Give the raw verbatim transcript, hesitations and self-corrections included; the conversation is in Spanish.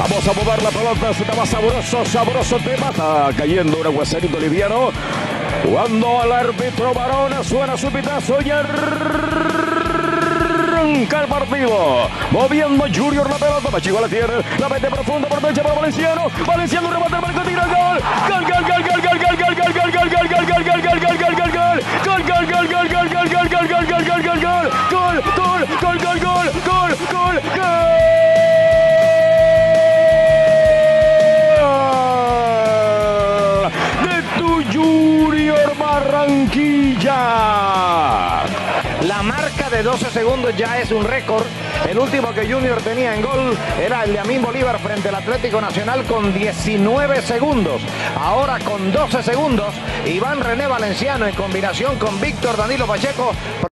Vamos a mover la pelota, se va sabroso, sabroso te mata. Cayendo un aguacerito liviano. Cuando el árbitro Barona suena su pitazo y arranca el partido. Moviendo Junior la pelota, Pachico la tiene, la mete profunda por derecha para Valenciano. Valenciano remata el marco, tira el gol. Gol, gol, gol, gol, gol, gol, gol, gol, gol, gol, gol, gol, gol, gol, gol, gol, gol, gol, gol. Gol, gol, gol, gol, gol, gol, gol, gol, gol, gol, gol, gol, gol. Gol, gol, gol, gol, gol, gol, gol, gol. Junior Barranquilla. La marca de doce segundos ya es un récord. El último que Junior tenía en gol era el de Amín Bolívar frente al Atlético Nacional con diecinueve segundos. Ahora con doce segundos, Iván René Valenciano en combinación con Víctor Danilo Pacheco